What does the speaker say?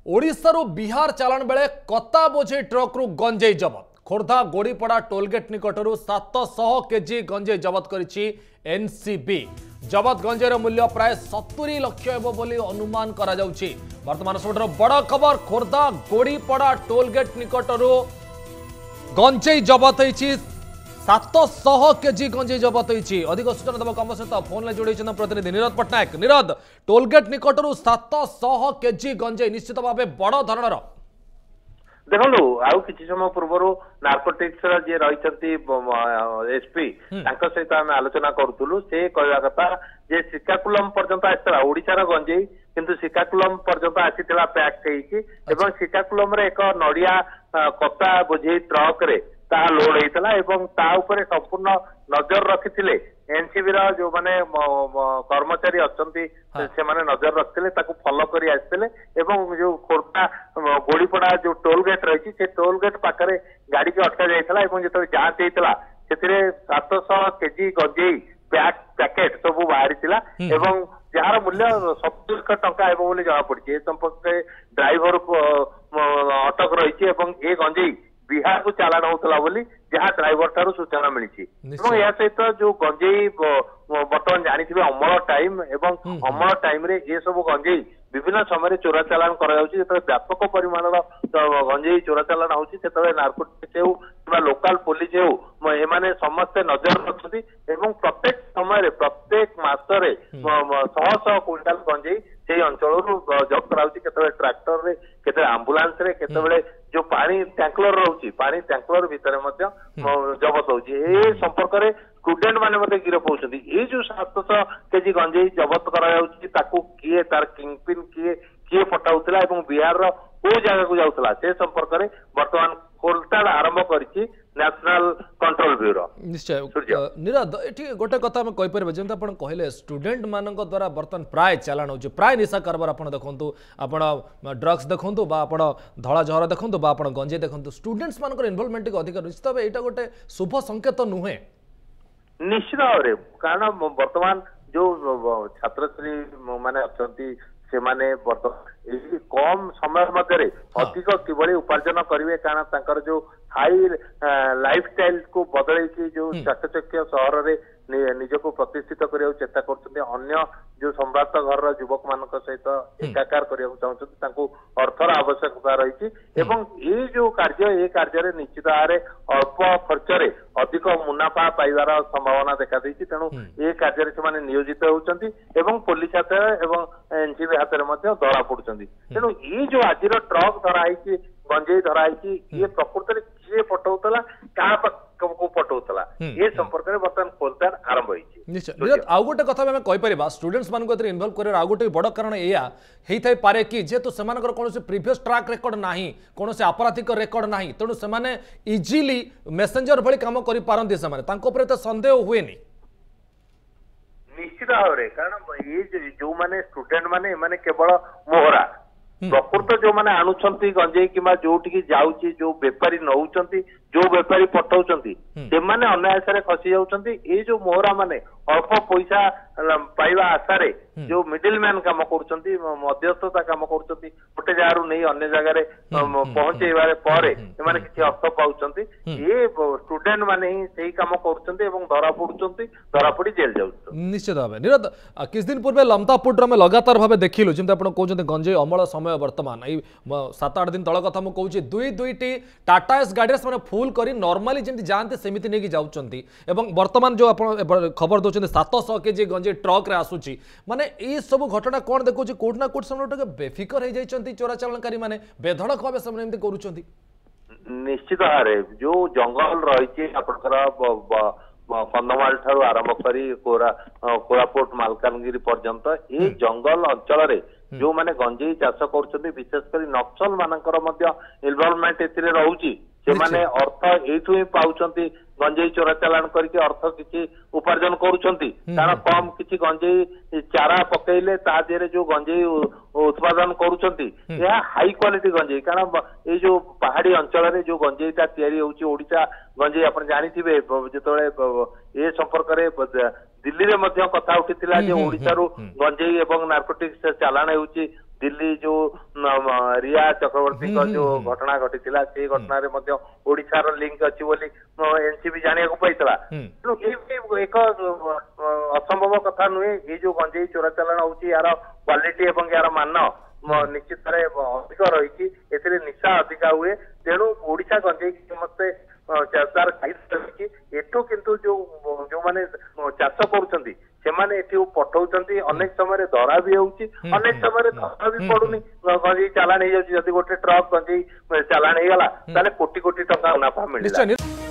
ओडिशारू बिहार चालाण बेले कता बोझे ट्रक्रु गंजेई जबत। खोर्धा गोड़ीपड़ा टोलगेट निकटरू 700 केजी गंजेई जबत करिछि एनसीबी। जबत गंजेर मूल्य प्राय 70 लाख बोली अनुमान करा जाउछि। वर्तमान सबुठार बड़ खबर, खोर्धा गोड़ीपड़ा टोलगेट निकटरू गंजेई जबत होइछि 700 केजी गंजेई जबत होइछि। अधिक सूचना देव कम सहित फोन में जोड़ी प्रतिनिधि निरद पट्टनायक। निरद, टोलगेट निकटरू 700 केजी गंजेई निश्चित भाव बड़ धरणर। देखो आउ किसी समय पूर्व नार्कोटिक्स जी रही एसपी सहित आम आलोचना करूँ। से कहवा कथा जे श्रीकाकुलम पर्यंत आसाला ओडिशार गंजेई किंतु श्रीकाकुलम पर्यंत आसीला पैक एवं श्रीकाकुलम एक नड़िया कता बोझे ट्रक रे ता लोड होता एवं ता उपरे संपूर्ण नजर रखी एनसीबी जो माने कर्मचारी अच्छी से माने नजर रखते फॉलो करी आसते एवं जो खोर्धा गोड़ीपड़ा जो टोल गेट रही से टोल गेट पाखे गाड़ी के अटका जाता जो जांच होता से 700 केजी गंजेई पैकेट सब बाहरी एवं जार मूल्य 70 लाख टंका हेबो बोली जଣା पड़ी। संपर्क ड्राइवर अटक रही ए गंजेई बिहार को चालाण होता बोली जहाँ ड्राइवर ठारू सूचना मिली। या सहित जो गंजेई बर्तमान जानी अमल टाइम एवं अमल टाइम रे ये सब गंजेई विभिन्न समय चोरा चालाण कर व्यापक परिमाण गंजेई चोरा चालाण होते नार्कोटिक्स हो कि लोकाल पुलिस हो एमाने समस्ते नजर रखुंती प्रत्येक समय प्रत्येक मासरे 100 क्विंटाल गंजेई से अंचल जब्त करा ट्रैक्टर रे केते एम्बुलेंस रे केते जो पानी टैंकलर रोची पानी टैंकलर भितर जबत होची। संपर्क में स्टूडेंट माने गिरफ होती। ये जो 700 केजी गंजेई जबत करा किए तार किंगपिन किए पठाउतला एवं बिहार रो को जगह को जाउतला से संपर्क में वर्तमान खोलताड़ आरंभ करिछि नेशनल कंट्रोल ब्यूरो। निश्चय निरद, ये गोटे कथा आम कहीपर जमी आप कहले स्टूडेंट मान द्वारा बर्तमान प्राय चालाण हो प्राय निशा कारबार आप देखु आप ड्रग्स देखु धला जहर देखु गंजेई देखु स्टूडेंट्स मान इनवॉल्वमेंट अधिक निश्चित भाव यहाँ गोटे शुभ संकेत नुहे निश्चित भाव कारण बर्तमान जो छात्रछात्री माने अच्छी से माने कम समय मध्य अधिक किभली उपार्जन करेंगे कारण जो हाई लाइफस्टाइल को बदल जो चाकचक्य सहर में निजको प्रतिष्ठित करने चेष्टा कर जो सम्राट घर युवक मान सहित एकाकार करने चाहते अर्थर आवश्यकता रही ये जो कार्य निश्चित भाव में अल्प खर्च अधिक मुनाफा पाइबार संभावना देखा देती। तेणु ये कार्य से नियोजित होती पुलिस हाथ एवं एनसीबी हाथ में धरा पड़ुंट। तेणु ये जो आज ट्रक धराई गंजेई धराई ये प्रकृत में किए पठाउतला क्या को पठाउतला ये संपर्क में बर्तमान खोलताड़ आरंभ होइछि। निश्चय आउ गोटे कथा आम कहीपर स्टूडेंट्स मान इनवल्व कर आउ गोटे बड़ कारण या होता पारे कि जेहेतु से कौन प्रीवियस ट्रैक रेकर्ड ना कौन आपराधिक रेकर्ड ना तेणु से इजिली मेसेंजर भली काम करते से सन्देह हुए निश्चित भाव में कारण ये जो माने स्टूडेंट माने केवल मोहरा प्रकृत जो माने आणुछंती गंजेई किमा जोठी जाउची जो व्यापारी नउछंती जो व्यापारी पठाउछंती से माने अनायास खसी जाउछंती। ये जो मोहरा माने अल्प पैसा पाइबा आशारे जो मिडिल मैन काम करुछंती मध्यस्थता काम करुछंती गोटे जगार नहीं अन्य जगार पहुंचेबारे पर एमाने किछि अर्थ पाउछंती। ये स्टूडेंट माने ही सही काम करुछंती एवं धरा पड़ुछंती धरा पड़ी जेल जाउछंती। निश्चित भाव निरद, किछ दिन पूर्व लमतापुर में लगातार भाव देखिलु जेमते आपण कहउछंती गंजेई अमल समय वर्तमान 7-8 दिन तल कथा मुझे कहूँ दुईटी टाटा एस गाड़ी से फुल करी नॉर्मली जमी जाते सेमती नहीं जाऊँगी वर्तमान जो खबर दौरान 700 केजी गंजेई ट्रक रे आसूची माने ये सब घटना कौन देखो कोटना कोट से बेफिकर हो जाती चोरा चालाणकारी मैंने बेधड़क भाव से कर निश्चित भाव जो जंगल रही कंधमाल ठारू आरंभ करी कोरापुट मालकानगिरी पर्यंत ये जंगल अंचल जो माने गंजेई चाष कर विशेषकर नक्सल मानकर इनवॉल्वमेंट एथिरे रहउची से माने अर्थ एठू ही पाउछंती गंजेई चोरा चालाण करके अर्थ किछि उपार्जन करूछंती कारण कम किछि गंजेई चारा पकेइले ता देरे जो गंजेई उत्पादन करूछंती या हाई क्वालिटी गंजेई कारण ए जो पहाड़ी अंचल रे जो गंजेईटा तयारी होउची ओडिशा गंजेई आपण जानिथिबे जेतोळे ए संपर्क रे दिल्ली रे मध्य कथा उठिथिला जे ओडिसा रु गंजेई एवं नार्कोटिक्स चालाण होउची दिल्ली जो रिया चक्रवर्ती जो घटना घटी से घटना ओडिशार लिंक अच्छी बोली एनसीबी जानिया पाइला तेणु ये एक असंभव कथा नुहे ये जो गंजेई चोरा चालाण होची यार क्वालिटी एवं यार मान निश्चित भाव अधिक रही निशा अधिका हुए तेणु ओडिशा गंजेई समस्ते तार चाहिए एठू किंतु जो जो माने चाष करुछंती सेमाने एठी पठाउछंती अनेक समय धरा भी होउची अनेक समय धरा भी पडुनी गंजेई चालाण हो जाउची जदि गोटे ट्रक गंजेई चालाण हो गला ताले कोटी कोटी टंका मुनाफा मिलला।